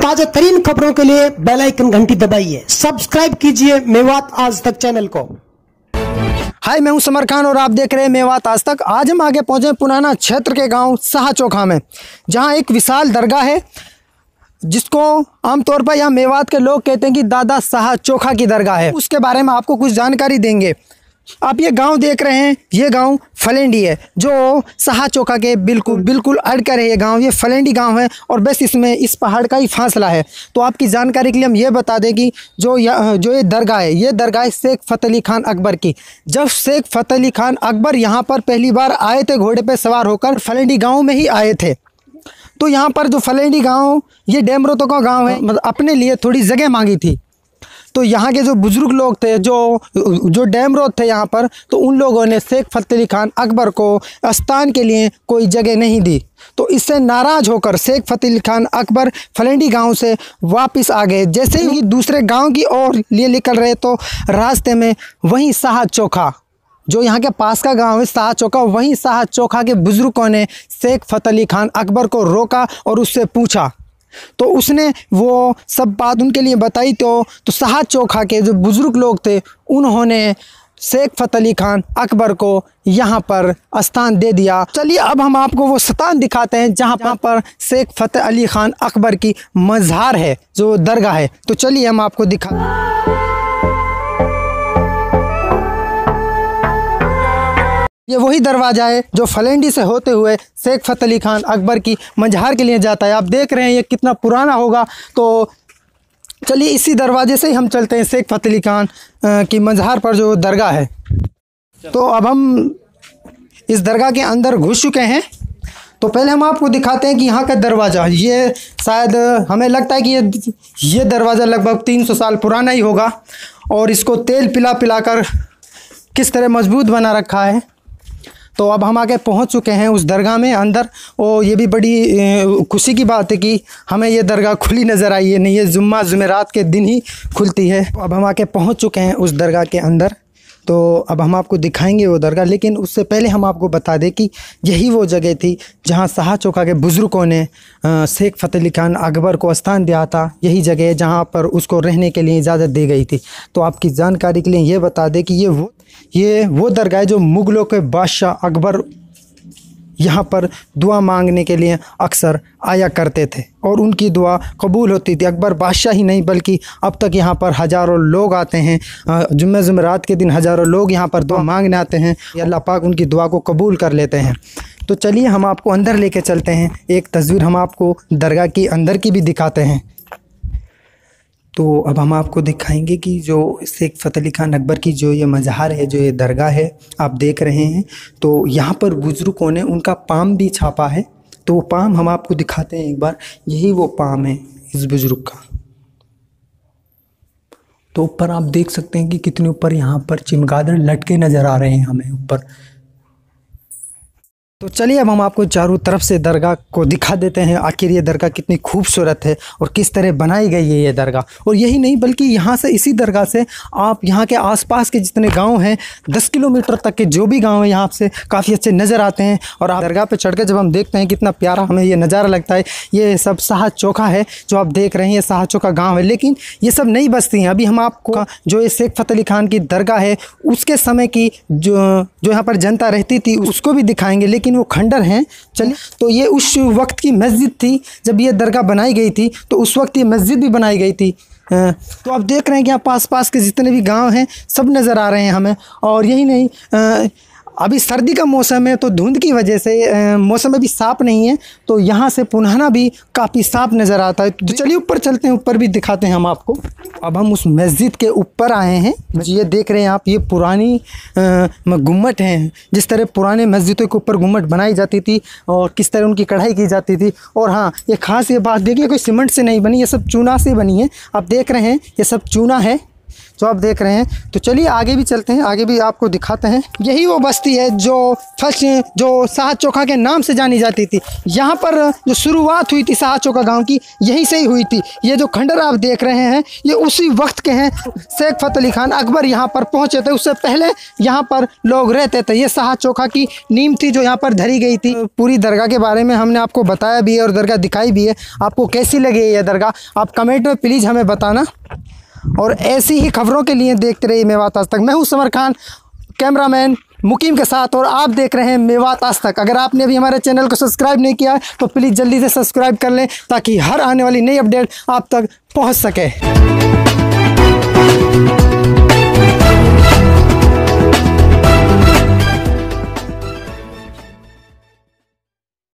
ताजा तरीन खबरों के लिए बेल आइकन घंटी दबाइए, सब्सक्राइब कीजिए मेवात आज तक चैनल को। हाय, मैं हूं समर खान और आप देख रहे हैं मेवात आज तक। आज हम आगे पहुंचे पुराना क्षेत्र के गांव साहा चोखा में, जहां एक विशाल दरगाह है जिसको आमतौर पर यहाँ मेवात के लोग कहते हैं कि दादा साहा चोखा की दरगाह है। उसके बारे में आपको कुछ जानकारी देंगे। आप ये गांव देख रहे हैं, ये गांव फलेंडी है जो साहा चोखा के बिल्कुल अड़कर है। ये गांव, ये फलेंडी गांव है और बस इसमें इस पहाड़ का ही फासला है। तो आपकी जानकारी के लिए हम ये बता दें कि जो ये दरगाह है, ये दरगाह शेख फतेह अली खान अकबर की। जब शेख फतेह अली खान अकबर यहाँ पर पहली बार आए थे घोड़े पर सवार होकर, फलेंडी गाँव में ही आए थे। तो यहाँ पर जो फलेंडी गांव, ये डेमरोतो का गांव है, मतलब अपने लिए थोड़ी जगह मांगी थी। तो यहाँ के जो बुजुर्ग लोग थे, जो डेमरोत थे यहाँ पर, तो उन लोगों ने शेख फतेह अली खान अकबर को स्थान के लिए कोई जगह नहीं दी। तो इससे नाराज़ होकर शेख फतेह अली खान अकबर फलेंडी गांव से वापस आ गए। जैसे ही दूसरे गांव की ओर लिए निकल रहे तो रास्ते में वहीं साहा चोखा, जो यहाँ के पास का गांव है साहा चोखा, वहीं साहा चोखा के बुजुर्गों ने शेख फतेह अली खान अकबर को रोका और उससे पूछा। तो उसने वो सब बात उनके लिए बताई। तो साहा चोखा के जो बुजुर्ग लोग थे, उन्होंने शेख फतेह अली खान अकबर को यहाँ पर स्थान दे दिया। चलिए अब हम आपको वो स्थान दिखाते हैं जहाँ पर शेख फतेह अली खान अकबर की मज़ार है, जो दरगाह है। तो चलिए हम आपको दिखा। ये वही दरवाज़ा है जो फलेंडी से होते हुए शेख फतेह अली खान अकबर की मज़ार के लिए जाता है। आप देख रहे हैं ये कितना पुराना होगा। तो चलिए इसी दरवाजे से ही हम चलते हैं शेख फतेह अली खान की मज़ार पर जो दरगाह है। तो अब हम इस दरगाह के अंदर घुस चुके हैं। तो पहले हम आपको दिखाते हैं कि यहाँ का दरवाज़ा, ये शायद हमें लगता है कि ये दरवाज़ा लगभग 300 साल पुराना ही होगा और इसको तेल पिला कर किस तरह मजबूत बना रखा है। तो अब हम आके पहुंच चुके हैं उस दरगाह में अंदर। और ये भी बड़ी खुशी की बात है कि हमें ये दरगाह खुली नज़र आई है, नहीं ये जुमेरात के दिन ही खुलती है। अब हम आके पहुंच चुके हैं उस दरगाह के अंदर। तो अब हम आपको दिखाएंगे वो दरगाह, लेकिन उससे पहले हम आपको बता दें कि यही वो जगह थी जहां साहा चोखा के बुज़ुर्गों ने शेख फतेह अली खान अकबर को स्थान दिया था। यही जगह है जहां पर उसको रहने के लिए इजाज़त दी गई थी। तो आपकी जानकारी के लिए ये बता दें कि ये वो दरगाह है जो मुग़लों के बादशाह अकबर यहाँ पर दुआ मांगने के लिए अक्सर आया करते थे और उनकी दुआ कबूल होती थी। अकबर बादशाह ही नहीं बल्कि अब तक यहाँ पर हज़ारों लोग आते हैं। जुमेरात के दिन हज़ारों लोग यहाँ पर दुआ मांगने आते हैं। अल्लाह पाक उनकी दुआ को कबूल कर लेते हैं। तो चलिए हम आपको अंदर लेके चलते हैं। एक तस्वीर हम आपको दरगाह की अंदर की भी दिखाते हैं। तो अब हम आपको दिखाएंगे कि जो शेख फतेह अली खान अकबर की जो ये मज़ार है, जो ये दरगाह है आप देख रहे हैं, तो यहाँ पर बुज़ुर्गों ने उनका पाम भी छापा है। तो वो पाम हम आपको दिखाते हैं एक बार। यही वो पाम है इस बुज़ुर्ग का। तो ऊपर आप देख सकते हैं कि कितने ऊपर यहाँ पर चमगादड़ लटके नज़र आ रहे हैं हमें ऊपर। तो चलिए अब हम आपको चारों तरफ से दरगाह को दिखा देते हैं। आखिर ये दरगाह कितनी खूबसूरत है और किस तरह बनाई गई है ये दरगाह। और यही नहीं बल्कि यहाँ से, इसी दरगाह से आप यहाँ के आसपास के जितने गांव हैं, 10 किलोमीटर तक के जो भी गांव हैं, यहाँ से काफ़ी अच्छे नज़र आते हैं। और आप दरगाह पे चढ़ कर जब हम देखते हैं कितना प्यारा हमें ये नज़ारा लगता है। ये सब साहा चोखा है जो आप देख रहे हैं, ये साहा चोखा गाँव है। लेकिन ये सब नई बस्ती हैं। अभी हम आपको जो ये शेख फतेह अली खान की दरगाह है उसके समय की जो यहाँ पर जनता रहती थी उसको भी दिखाएँगे, लेकिन वो खंडर हैं। चलिए, तो ये उस वक्त की मस्जिद थी जब ये दरगाह बनाई गई थी। तो उस वक्त ये मस्जिद भी बनाई गई थी। तो आप देख रहे हैं कि यहाँ पास के जितने भी गांव हैं सब नज़र आ रहे हैं हमें। और यही नहीं, अभी सर्दी का मौसम है तो धुंध की वजह से मौसम अभी साफ़ नहीं है, तो यहाँ से पुनहना भी काफ़ी साफ़ नज़र आता है। तो चलिए ऊपर चलते हैं, ऊपर भी दिखाते हैं हम आपको। अब हम उस मस्जिद के ऊपर आए हैं। ये देख रहे हैं आप, ये पुरानी गुम्मट हैं। जिस तरह पुराने मस्जिदों के ऊपर गुम्मट बनाई जाती थी और किस तरह उनकी कढ़ाई की जाती थी। और हाँ, ये ख़ास ये बात देखिए, कोई सीमेंट से नहीं बनी, ये सब चूना से बनी है। आप देख रहे हैं ये सब चूना है। जो आप देख रहे हैं। तो चलिए आगे भी चलते हैं, आगे भी आपको दिखाते हैं। यही वो बस्ती है जो फर्स्ट जो साहा चोखा के नाम से जानी जाती थी। यहाँ पर जो शुरुआत हुई थी साहा चोखा गाँव की, यहीं से ही हुई थी। ये जो खंडर आप देख रहे हैं ये उसी वक्त के हैं। शेख फतेह अली खान अकबर यहाँ पर पहुँचे थे, उससे पहले यहाँ पर लोग रहते थे। ये साहा चोखा की नींव थी जो यहाँ पर धरी गई थी। पूरी दरगाह के बारे में हमने आपको बताया भी है और दरगाह दिखाई भी है। आपको कैसी लगी ये दरगाह आप कमेंट में प्लीज़ हमें बताना। और ऐसी ही खबरों के लिए देखते रहिए मेवात आज तक। मैं हूं समर खान, कैमरामैन मुकीम के साथ, और आप देख रहे हैं मेवात आज तक। अगर आपने अभी हमारे चैनल को सब्सक्राइब नहीं किया है तो प्लीज़ जल्दी से सब्सक्राइब कर लें ताकि हर आने वाली नई अपडेट आप तक पहुंच सके।